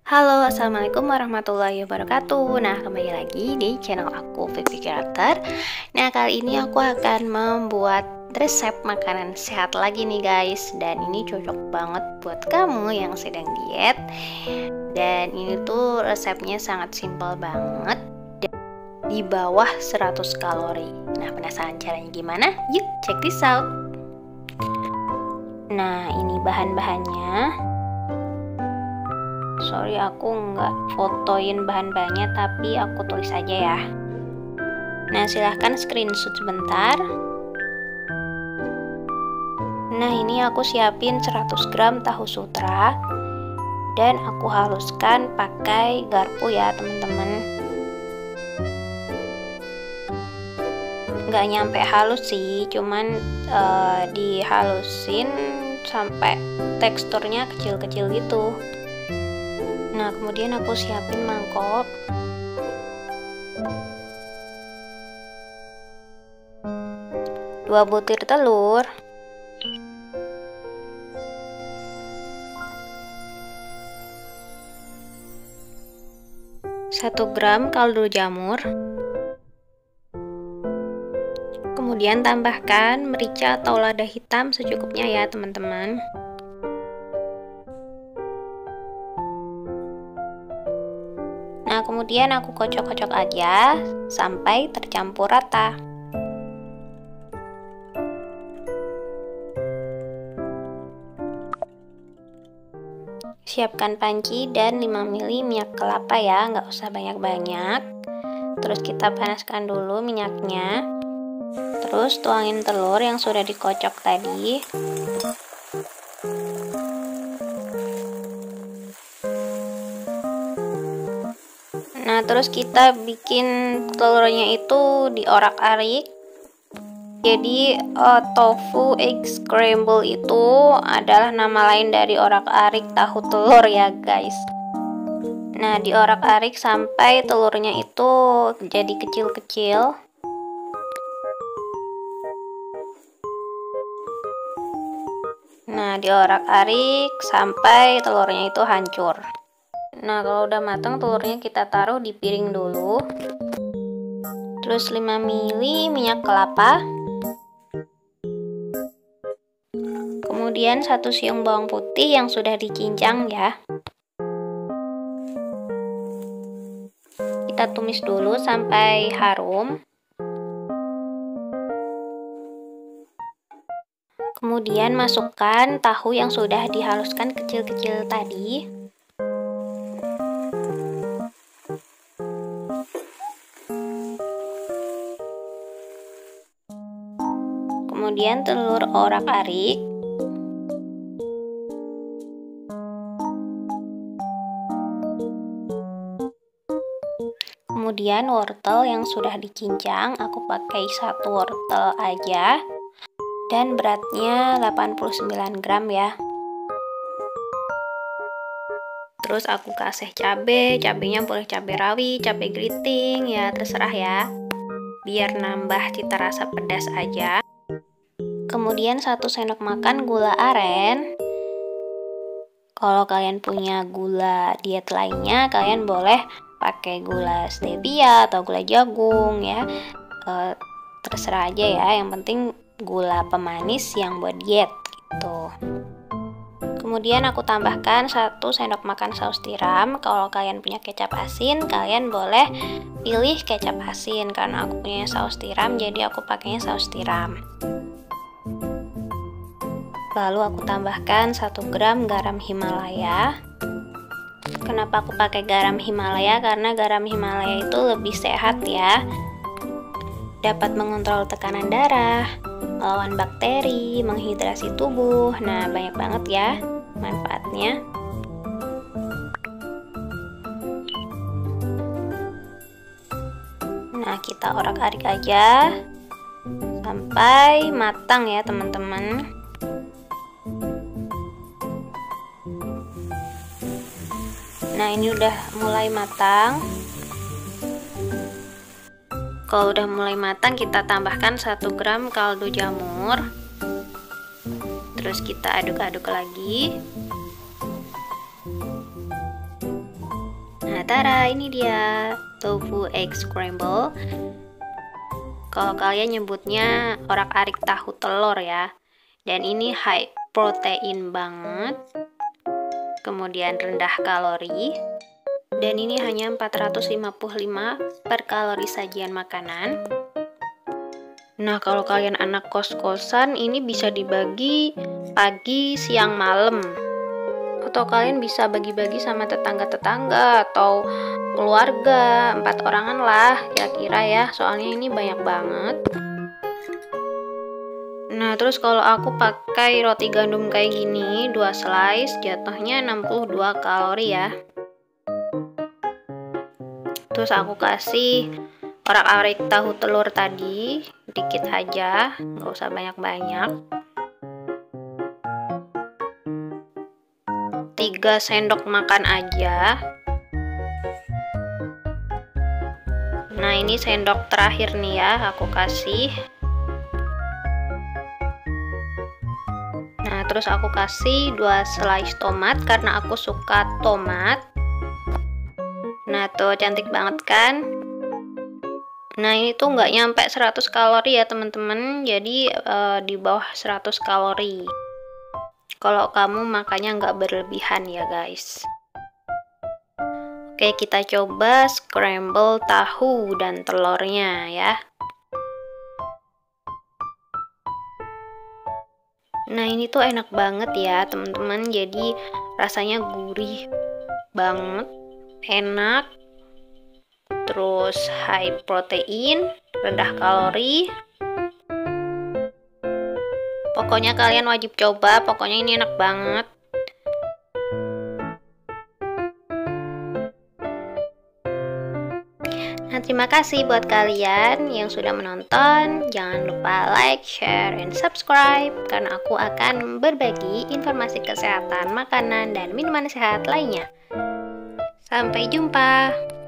Halo, assalamualaikum warahmatullahi wabarakatuh. Nah, kembali lagi di channel aku, Vivi Karakter. Nah, kali ini aku akan membuat resep makanan sehat lagi nih guys. Dan ini cocok banget buat kamu yang sedang diet. Dan ini tuh resepnya sangat simpel banget, di bawah 100 kalori. Nah, penasaran caranya gimana? Yuk, check this out. Nah, ini bahan-bahannya. Sorry, aku nggak fotoin bahan-bahannya, tapi aku tulis aja ya. Nah, silahkan screenshot sebentar. Nah, ini aku siapin 100 gram tahu sutra, dan aku haluskan pakai garpu ya teman-teman. Nggak nyampe halus sih, cuman dihalusin sampai teksturnya kecil-kecil gitu. Nah, kemudian aku siapin mangkok. Dua butir telur. Satu gram kaldu jamur. Kemudian tambahkan merica atau lada hitam secukupnya ya teman-teman. Nah, kemudian aku kocok-kocok aja sampai tercampur rata. Siapkan panci dan 5 ml minyak kelapa ya, nggak usah banyak-banyak. Terus kita panaskan dulu minyaknya. Terus tuangin telur yang sudah dikocok tadi. Nah, terus kita bikin telurnya itu diorak-arik. Jadi tofu egg scramble itu adalah nama lain dari orak-arik tahu telur ya guys. Nah, diorak-arik sampai telurnya itu jadi kecil-kecil. Nah, diorak-arik sampai telurnya itu hancur. Nah, kalau udah matang telurnya kita taruh di piring dulu. Terus 5 ml minyak kelapa. Kemudian 1 siung bawang putih yang sudah dicincang ya. Kita tumis dulu sampai harum. Kemudian masukkan tahu yang sudah dihaluskan kecil-kecil tadi. Kemudian telur orak-arik. Kemudian wortel yang sudah dicincang, aku pakai 1 wortel aja. Dan beratnya 89 gram ya. Terus aku kasih cabenya boleh cabai rawit, cabai keriting ya, terserah ya. Biar nambah cita rasa pedas aja. Kemudian 1 sendok makan gula aren. Kalau kalian punya gula diet lainnya, kalian boleh pakai gula stevia atau gula jagung ya. Terserah aja ya, yang penting gula pemanis yang buat diet gitu. Kemudian aku tambahkan 1 sendok makan saus tiram. Kalau kalian punya kecap asin, kalian boleh pilih kecap asin. Karena aku punya saus tiram, jadi aku pakainya saus tiram. Lalu aku tambahkan 1 gram garam Himalaya. Kenapa aku pakai garam Himalaya? Karena garam Himalaya itu lebih sehat ya. Dapat mengontrol tekanan darah, melawan bakteri, menghidrasi tubuh. Nah, banyak banget ya manfaatnya. Nah, kita orak-arik aja sampai matang ya teman-teman. Nah, ini udah mulai matang. Kalau udah mulai matang, kita tambahkan 1 gram kaldu jamur. Terus kita aduk-aduk lagi. Tara, ini dia tofu egg scramble. Kalau kalian nyebutnya orak-arik tahu telur ya. Dan ini high protein banget. Kemudian rendah kalori. Dan ini hanya 455 per kalori sajian makanan. Nah, kalau kalian anak kos-kosan, ini bisa dibagi pagi, siang, malam. Atau kalian bisa bagi-bagi sama tetangga-tetangga atau keluarga, 4 orangan lah kira-kira ya, soalnya ini banyak banget. Nah, terus kalau aku pakai roti gandum kayak gini, 2 slice, jatuhnya 62 kalori ya. Terus aku kasih orak-arik tahu telur tadi, dikit aja, nggak usah banyak-banyak. 3 sendok makan aja. Nah, ini sendok terakhir nih ya, aku kasih. Nah, terus aku kasih 2 slice tomat karena aku suka tomat. Nah, tuh cantik banget kan? Nah, ini tuh nggak nyampe 100 kalori ya teman-teman, jadi di bawah 100 kalori. Kalau kamu makannya nggak berlebihan ya guys. Oke, kita coba scramble tahu dan telurnya ya. Nah, ini tuh enak banget ya teman-teman, jadi rasanya gurih banget. Enak, terus high protein, rendah kalori. Pokoknya kalian wajib coba, pokoknya ini enak banget. Nah, terima kasih buat kalian yang sudah menonton. Jangan lupa like, share, and subscribe karena aku akan berbagi informasi kesehatan, makanan, dan minuman sehat lainnya. Sampai jumpa.